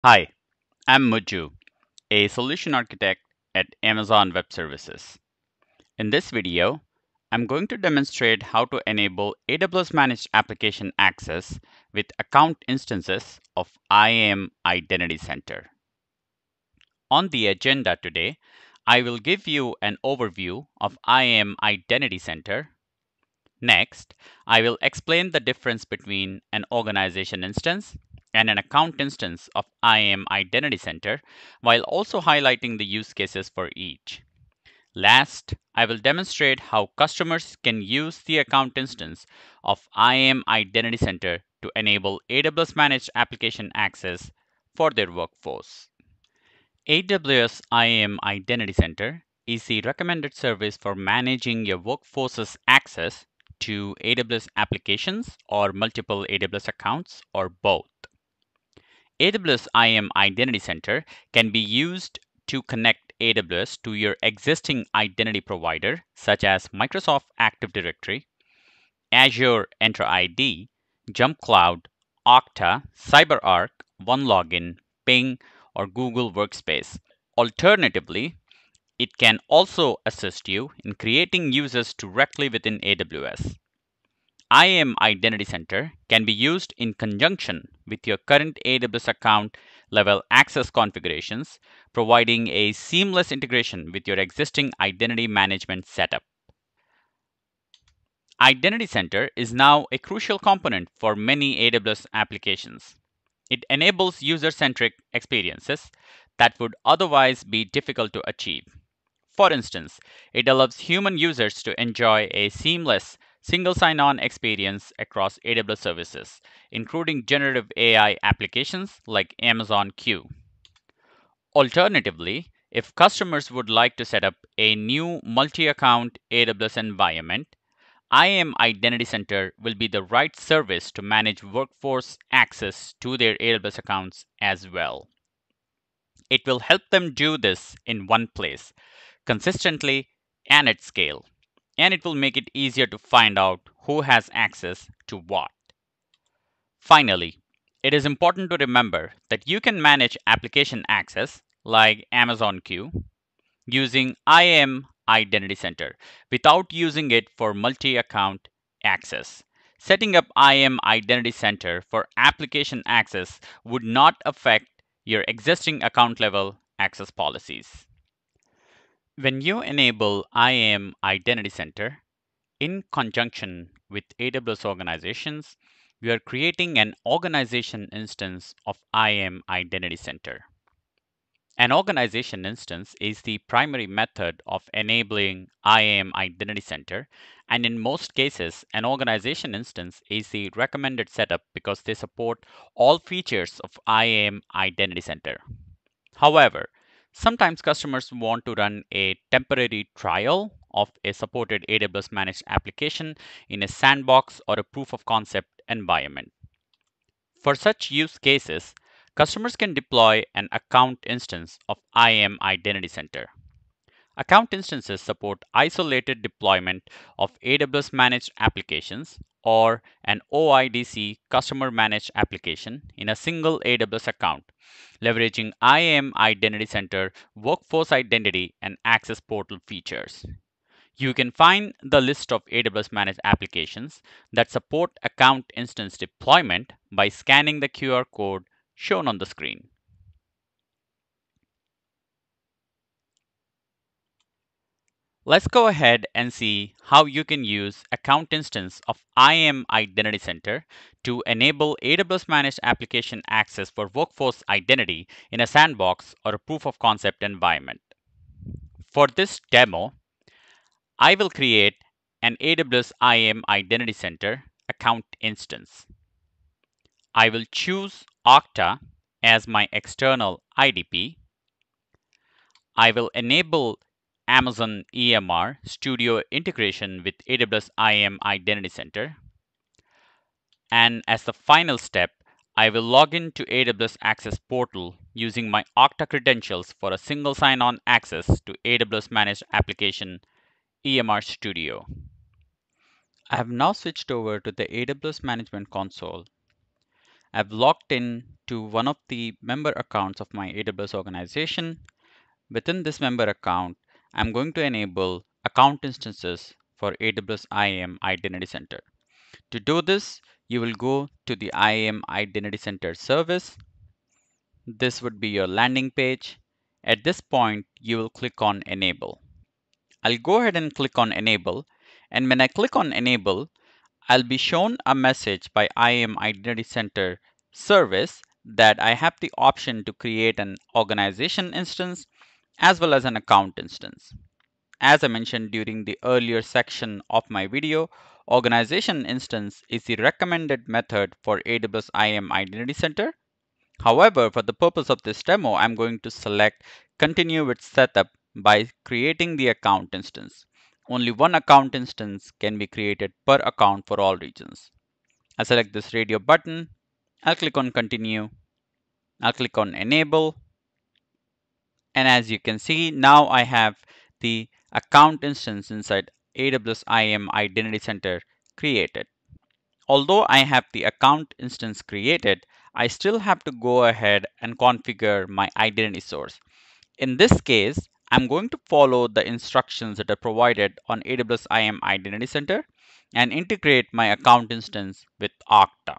Hi, I'm Muju, a solution architect at Amazon Web Services. In this video, I'm going to demonstrate how to enable AWS Managed Application Access with account instances of IAM Identity Center. On the agenda today, I will give you an overview of IAM Identity Center. Next, I will explain the difference between an organization instance and an account instance of IAM Identity Center, while also highlighting the use cases for each. Last, I will demonstrate how customers can use the account instance of IAM Identity Center to enable AWS Managed Application Access for their workforce. AWS IAM Identity Center is the recommended service for managing your workforce's access to AWS applications or multiple AWS accounts or both. AWS IAM Identity Center can be used to connect AWS to your existing identity provider, such as Microsoft Active Directory, Azure Entra ID, Jump Cloud, Okta, CyberArk, OneLogin, Ping, or Google Workspace. Alternatively, it can also assist you in creating users directly within AWS. IAM Identity Center can be used in conjunction with your current AWS account level access configurations, providing a seamless integration with your existing identity management setup. Identity Center is now a crucial component for many AWS applications. It enables user-centric experiences that would otherwise be difficult to achieve. For instance, it allows human users to enjoy a seamless single sign-on experience across AWS services, including generative AI applications like Amazon Q. Alternatively, if customers would like to set up a new multi-account AWS environment, IAM Identity Center will be the right service to manage workforce access to their AWS accounts as well. It will help them do this in one place, consistently and at scale, and it will make it easier to find out who has access to what. Finally, it is important to remember that you can manage application access like Amazon Q using IAM Identity Center without using it for multi-account access. Setting up IAM Identity Center for application access would not affect your existing account level access policies. When you enable IAM Identity Center in conjunction with AWS organizations, you are creating an organization instance of IAM Identity Center. An organization instance is the primary method of enabling IAM Identity Center, and in most cases, an organization instance is the recommended setup because they support all features of IAM Identity Center. However, sometimes customers want to run a temporary trial of a supported AWS managed application in a sandbox or a proof of concept environment. For such use cases, customers can deploy an account instance of IAM Identity Center. Account instances support isolated deployment of AWS managed applications or an OIDC customer managed application in a single AWS account, leveraging IAM Identity Center workforce identity and access portal features. You can find the list of AWS managed applications that support account instance deployment by scanning the QR code shown on the screen. Let's go ahead and see how you can use account instance of IAM Identity Center to enable AWS managed application access for workforce identity in a sandbox or a proof of concept environment. For this demo, I will create an AWS IAM Identity Center account instance. I will choose Okta as my external IDP. I will enable Amazon EMR Studio integration with AWS IAM Identity Center. And as the final step, I will log in to AWS Access Portal using my Okta credentials for a single sign-on access to AWS Managed Application EMR Studio. I have now switched over to the AWS Management Console. I've logged in to one of the member accounts of my AWS organization. Within this member account, I'm going to enable account instances for AWS IAM Identity Center. To do this, you will go to the IAM Identity Center service. This would be your landing page. At this point, you will click on Enable. I'll go ahead and click on Enable. And when I click on Enable, I'll be shown a message by IAM Identity Center service that I have the option to create an organization instance as well as an account instance. As I mentioned during the earlier section of my video, organization instance is the recommended method for AWS IAM Identity Center. However, for the purpose of this demo, I'm going to select continue with setup by creating the account instance. Only one account instance can be created per account for all regions. I'll select this radio button. I'll click on continue. I'll click on enable. And as you can see, now I have the account instance inside AWS IAM Identity Center created. Although I have the account instance created, I still have to go ahead and configure my identity source. In this case, I'm going to follow the instructions that are provided on AWS IAM Identity Center and integrate my account instance with Okta.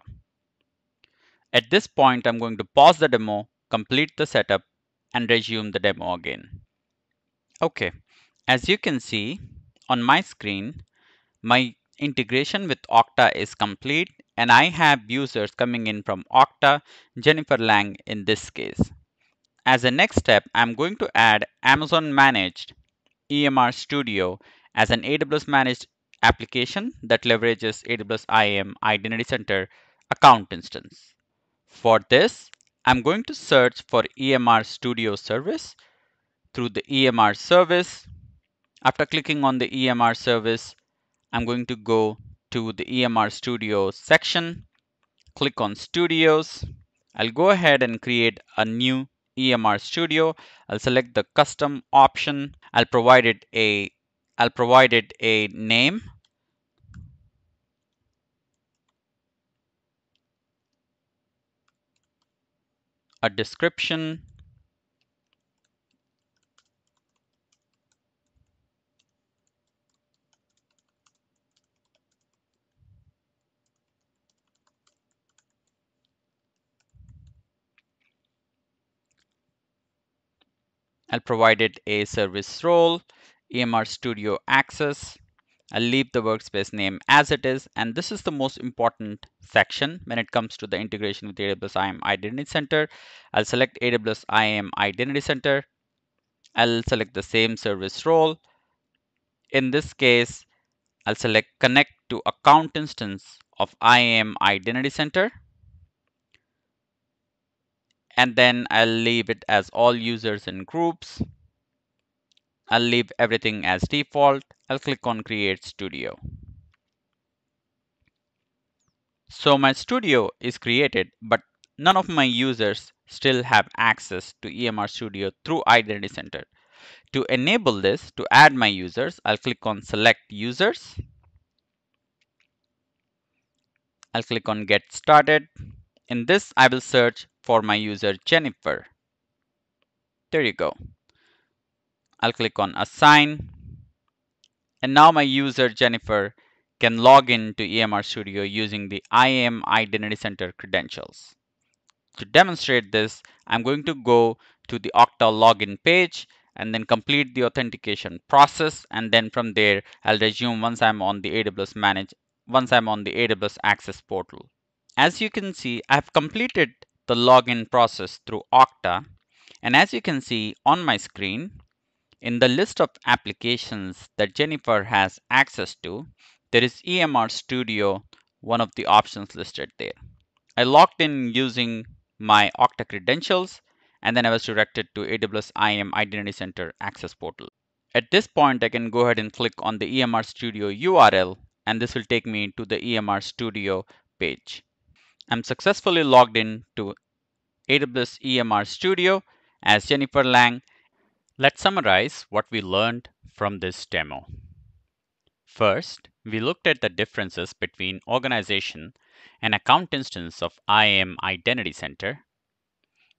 At this point, I'm going to pause the demo, complete the setup, and resume the demo again. Okay, as you can see on my screen, my integration with Okta is complete and I have users coming in from Okta, Jennifer Lang in this case. As a next step, I'm going to add Amazon Managed EMR Studio as an AWS managed application that leverages AWS IAM Identity Center account instance. For this, I'm going to search for EMR Studio service through the EMR service. After clicking on the EMR service, I'm going to go to the EMR Studio section, click on Studios. I'll go ahead and create a new EMR Studio. I'll select the custom option. I'll provide it a name, a description, I'll provide it a service role, EMR Studio access. I'll leave the workspace name as it is, and this is the most important section when it comes to the integration with AWS IAM Identity Center. I'll select AWS IAM Identity Center. I'll select the same service role. In this case, I'll select connect to account instance of IAM Identity Center. And then I'll leave it as all users and groups. I'll leave everything as default. I'll click on Create Studio. So my studio is created, but none of my users still have access to EMR Studio through Identity Center. To enable this, to add my users, I'll click on Select Users. I'll click on Get Started. In this, I will search for my user Jennifer. There you go. I'll click on Assign. And now my user Jennifer can log in to EMR Studio using the IAM Identity Center credentials. To demonstrate this, I'm going to go to the Okta login page and then complete the authentication process. And then from there, I'll resume once I'm on the AWS Access portal. As you can see, I've completed the login process through Okta. And as you can see on my screen, in the list of applications that Jennifer has access to, there is EMR Studio, one of the options listed there. I logged in using my Okta credentials, and then I was directed to AWS IAM Identity Center Access Portal. At this point, I can go ahead and click on the EMR Studio URL, and this will take me to the EMR Studio page. I'm successfully logged in to AWS EMR Studio as Jennifer Lang. Let's summarize what we learned from this demo. First, we looked at the differences between organization and account instance of IAM Identity Center.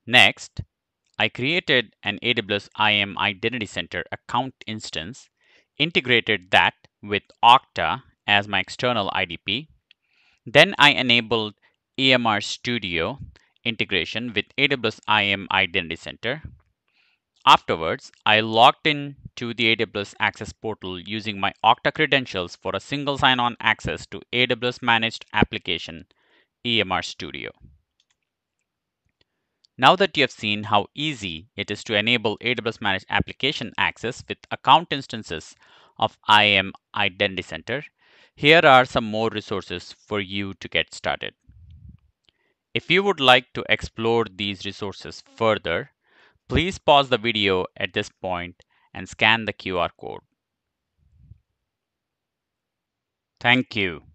Next, I created an AWS IAM Identity Center account instance, integrated that with Okta as my external IDP. Then I enabled EMR Studio integration with AWS IAM Identity Center. Afterwards, I logged in to the AWS Access portal using my Okta credentials for a single sign-on access to AWS Managed Application EMR Studio. Now that you have seen how easy it is to enable AWS Managed Application access with account instances of IAM Identity Center, here are some more resources for you to get started. If you would like to explore these resources further, please pause the video at this point and scan the QR code. Thank you.